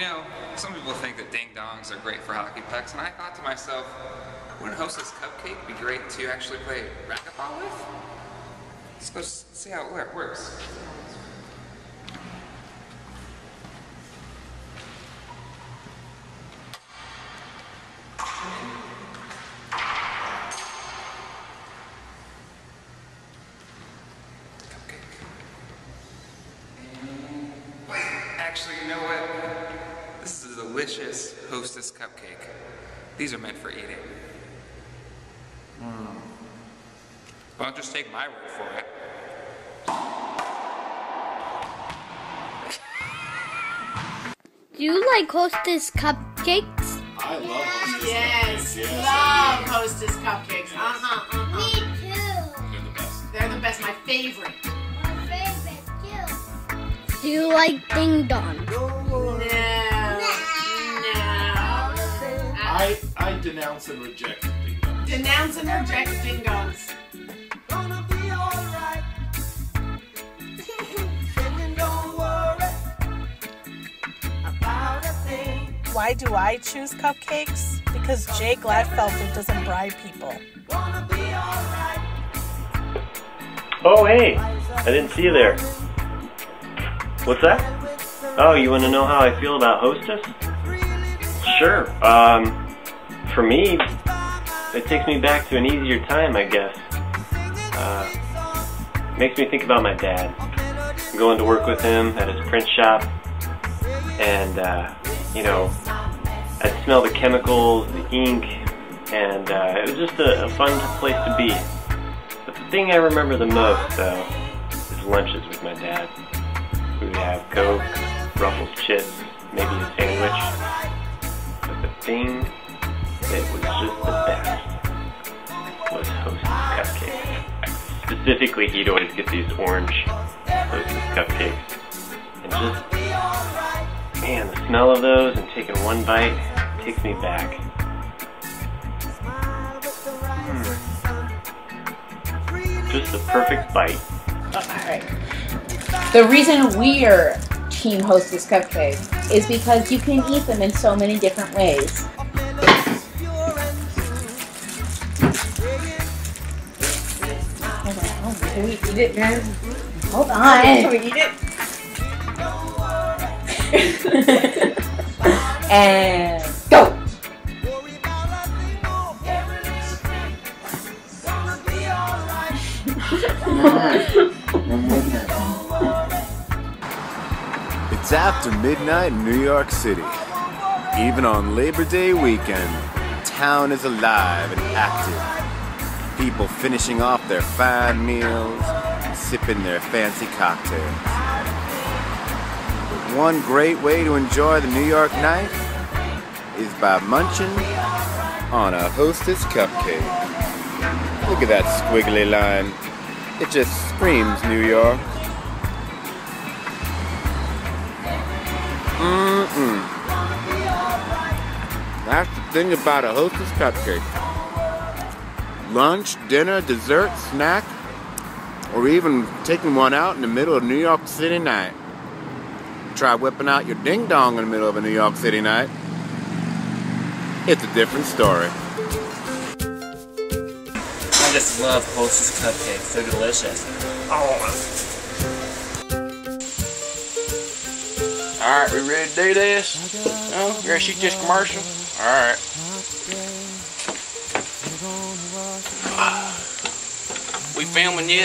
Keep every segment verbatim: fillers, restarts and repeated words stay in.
You know, some people think that ding-dongs are great for hockey pucks, and I thought to myself, wouldn't Hostess Cupcake be great to actually play racquetball with? Let's go see how it works. Actually, you know what? This is a delicious Hostess Cupcake. These are meant for eating. Mm. Well, don't just take my word for it. Do you like Hostess Cupcakes? I love Hostess yes, Cupcakes. Yes, love Hostess Cupcakes. Uh-huh, uh-huh. Me too. They're the best. They're the best, my favorite. My favorite too. Do you like Ding Dong? No. No. I, I denounce and reject Ding Dongs. Denounce and reject Ding Dongs. Gonna be alright. Singing, don't worry about a thing. Why do I choose cupcakes? Because Jay Gladfelter doesn't bribe people. Gonna be alright. Oh, hey, I didn't see you there. What's that? Oh, you want to know how I feel about Hostess? Sure. Um, for me, it takes me back to an easier time, I guess. Uh, makes me think about my dad. Going to work with him at his print shop, and uh, you know, I'd smell the chemicals, the ink, and uh, it was just a, a fun place to be. But the thing I remember the most, though, is lunches with my dad. We would have Coke, Ruffles chips, maybe a sandwich. But the thing that was just the best was Hostess Cupcakes. Specifically, he'd always get these orange Hostess Cupcakes. And just, man, the smell of those and taking one bite takes me back. Mm. Just the perfect bite. Alright. The reason we are Team Hostess Cupcake is because you can eat them in so many different ways. Hold on, can we eat it, guys? Hold on. Can we eat it? And go! It's after midnight in New York City. Even on Labor Day weekend, town is alive and active. People finishing off their fine meals, sipping their fancy cocktails. But one great way to enjoy the New York night is by munching on a Hostess Cupcake. Look at that squiggly line. It just screams New York. Mm-mm. That's the thing about a Hostess Cupcake. Lunch, dinner, dessert, snack, or even taking one out in the middle of New York City night. Try whipping out your ding-dong in the middle of a New York City night. It's a different story. I just love Hostess Cupcakes. They're delicious. Oh. Alright, we ready to do this? No? You ready to shoot this commercial? Alright. We filming yet?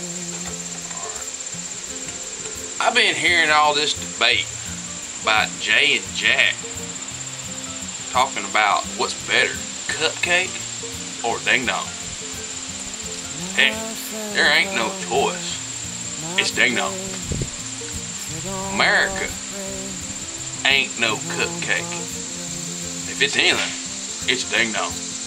I've been hearing all this debate about Jay and Jack talking about what's better, Cupcake or Ding Dong. Heck, there ain't no choice. It's Ding Dong. America ain't no cupcake. If it's anything, it's Ding Dong.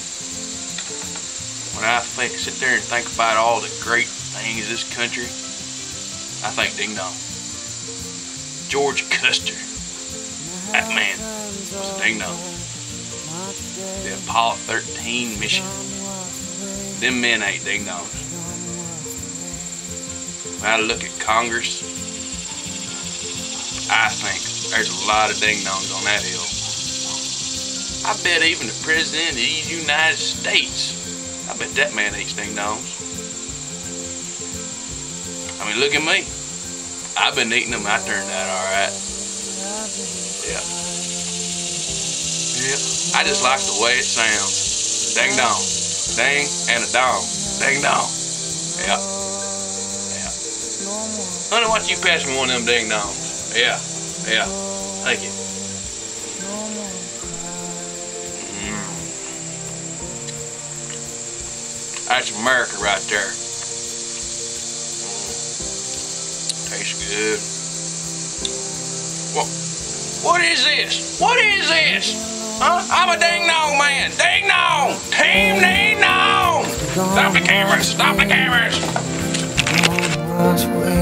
When I think, sit there and think about all the great things of this country, I think Ding Dong. George Custer, that man was a Ding Dong. The Apollo thirteen mission, them men ain't Ding Dongs. When I look at Congress, I think There's a lot of ding-dongs on that hill. I bet even the President of the United States, I bet that man eats ding-dongs. I mean, look at me. I've been eating them. I turned out all right. Yeah. Yeah. I just like the way it sounds. Ding-dong. Ding and a dong. Ding-dong. Yeah. Yeah. Honey, why don't you pass me one of them ding-dongs? Yeah. Yeah. Thank you. Mm. That's America right there. Tastes good. What? What is this? What is this? Huh? I'm a ding-dong man. Ding-dong! Team ding-dong! Stop the cameras! Stop the cameras!